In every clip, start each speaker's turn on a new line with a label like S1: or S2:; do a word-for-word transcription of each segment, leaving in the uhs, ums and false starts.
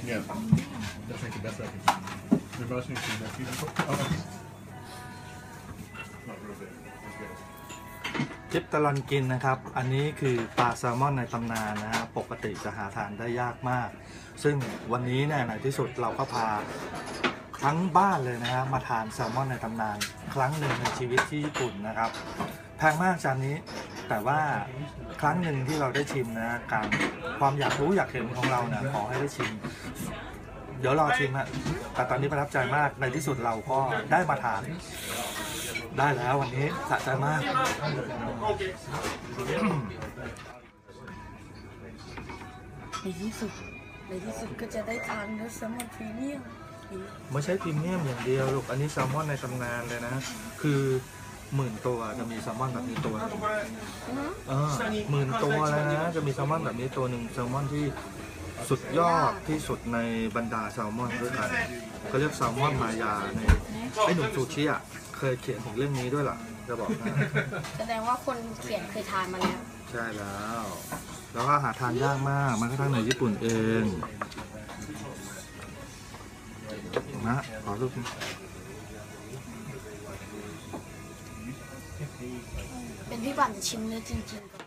S1: Yeah, that's like the best I can. Maybe I'll change that feet. Oh, not real big. That's good.
S2: ทิปตลอดกินนะครับอันนี้คือปลาแซลมอนในตำนานนะฮะปกติจะหาทานได้ยากมากซึ่งวันนี้เนี่ยในที่สุดเราก็พาทั้งบ้านเลยนะฮะมาทานแซลมอนในตำนานครั้งหนึ่งในชีวิตที่ญี่ปุ่นนะครับแพงมากจานนี้แต่ว่าครั้งหนึ่งที่เราได้ชิมนะการความอยากรู้อยากเห็นของเราเนี่ยขอให้ได้ชิมเดี๋ยวรอชิมฮะแต่ตอนนี้ประทับใจมากในที่สุดเราก็ได้มาทานได้แล้ววันนี้สะใจมาก
S3: ในที่สุดในที่สุดก็จะได้ทานเนื้อแซลมอนพรีเมียม
S2: ไม่ใช่พรีเมียมอย่างเดียวลูกอันนี้แซลมอนในตำนานเลยนะคือหมื่นตัวจะมีแซลมอนแบบนี้ตัวเออหมื่นตัวแล้วนะจะมีแซลมอนแบบนี้ตัวหนึ่งแซลมอนที่สุดยอดที่สุดในบรรดาแซลมอนด้วยกันเขาเรียกแซลมอนมายาในไอ้หนุ่มซูชิอ่ะเคยเขียนถึงเรื่องนี้ด้วยล่ะจะบอกนะ
S3: แสดงว่าคนเขียนเคยทานมาแล้ว
S2: ใช่แล้วแล้วก็หาทานยากมากมันก็ทั้งในญี่ปุ่นเองนะขอรูป
S3: เป็นพี่ปั่นจะชิมเนื้อจริงๆ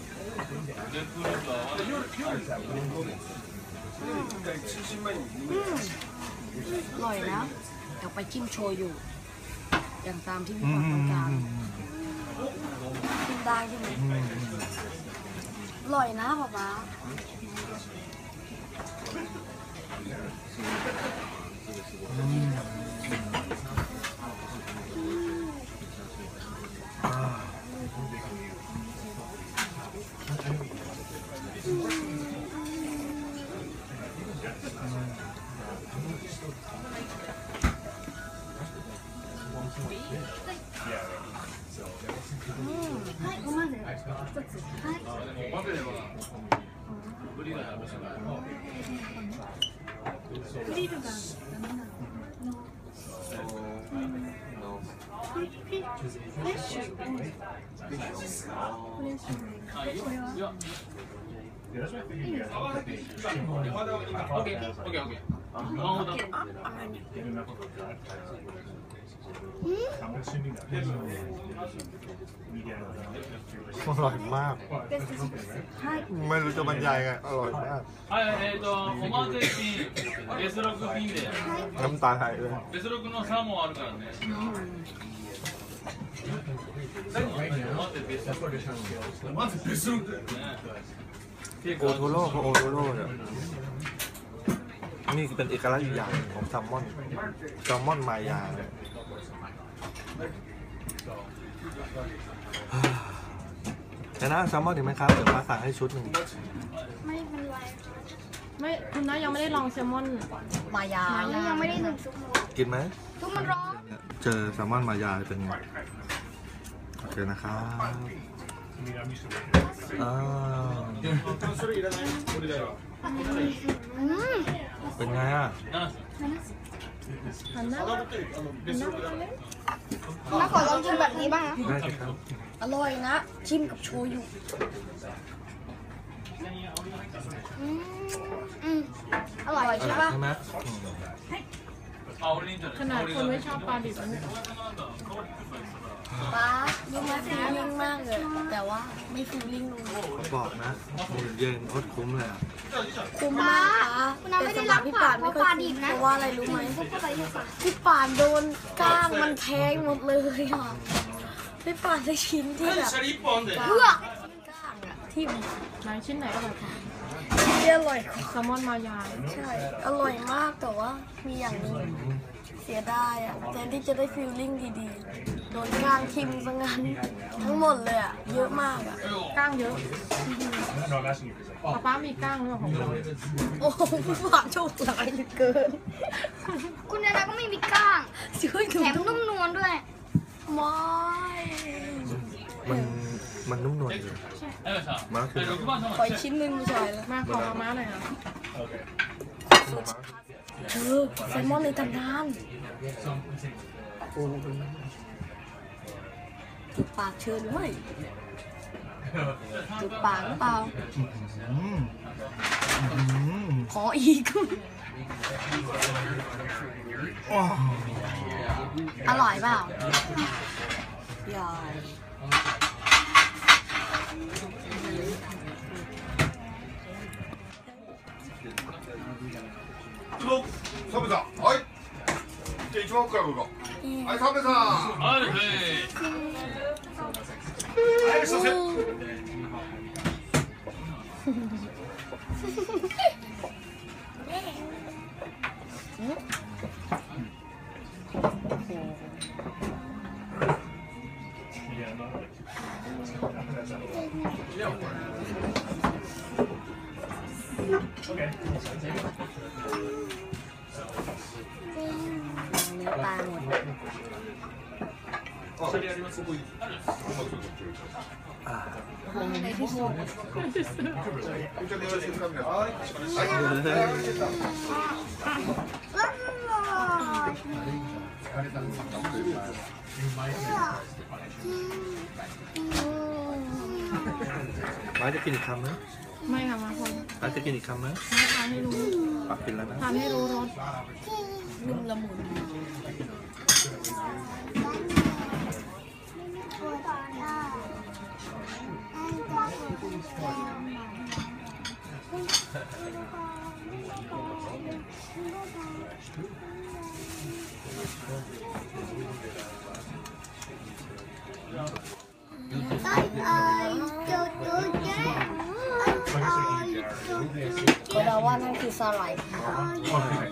S3: อร่อยนะเดี๋ยวไปจิ้มโชยุอย่างตามที่พี่ปั่นต้องการกินได้ใช่ไหมอร่อยนะป๊าป๊าอร่อยมากไม่รู้จะบรรยายไงอร่อยมากน้ำตาไหลเลยโอโทโร่กับโอโทโร่เนี่ยนี่เป็นเอกลักษณ์อย่างของแซลมอนแซลมอนมายาเนี่ยแต่นะแซลมอนถึงไหมครับเดี๋ยวมาสั่งให้ชุดหนึ่งไม่เป็นไร
S4: ไม่คุณน้ายังไม่ได้ลองแซลมอน
S3: มายายังไม่ได้ดื่มซุป
S2: กินไหม
S3: ซุปมันร้อน
S2: เจอแซลมอนมายาเป็นไงโอเคนะครับอ่าเป็นไงอ่ะ
S3: น้าขอลองชิมแบบนี้บ้างนะ
S2: ได้ครับ
S3: อร่อยนะชิมกับโชยุอืมอร่อยใช่ปะ
S2: ใช่ไหม
S4: ขนาดคนไม่ชอบปลาดิบนะ
S3: ป้ายังไม่ฟีลลิ่งมากเลยแต่ว่าไม่ฟีลลิ่งเลย
S2: บอกนะเย็นโคตรคุ้มเลย
S3: คุ้มมากแต่สำหรับพี่ป่านไม่ค่อยคุ้มเพราะว่าอะไรรู้ไหมพี่ป่านโดนก้างมันแทงหมดเลยอ่ะพี่ป่านได้ชิ้นที่แบบเพื่อก้างอ่ะที่
S4: ไหนชิ้นไหนอร่อยกว่า
S3: ที่อร่อยกว่า
S4: แซลมอนมายา
S3: ใช่อร่อยมากแต่ว่ามีอย่างหนึ่งเสียดายอ่ะแทนที่จะได้ฟีลลิ่งดีๆโดนก้างทิ่มซะงั้นทั้งหมดเลยอ่ะเยอะมากอ่ะ
S4: ก้างเยอะป้าป้ามีก้างหรือเปล่าของเรา
S3: โอ้โหพี่ป่านโชคร้ายเหลือเกินคุณนานาก็ไม่มีก้างแถมนุ่มนวลด้วยไม่
S2: มันมันนุ่มนวลเลยมาคือ
S3: ขออีกชิ้นหนึ่งใช่แล้ว
S4: มาขอมาหน่อยค่ะ
S3: เออแซลมอนในตำนานจุดปากเชิญด้วยจุดปากหรือเปล่าขออีกอร่อยเปล่าใหญ่
S5: サメさん、はい。じゃあ一番奥からどうぞ。はい、サメさん。はい、はい。はい、すいません。
S3: เนื้อปลาหมดในที่สุด
S2: ป้าจะกินอีกคำไหม
S4: ไม่ค่ะมาคน
S2: ป้าจะกินอีกคำไหม
S4: ไม่ทานให้รู้
S2: ป้ากินแล้วนะ
S4: ทานให้รู้รส
S3: นุ่มละมุน ก็เดาว่านั่นคือสไลด์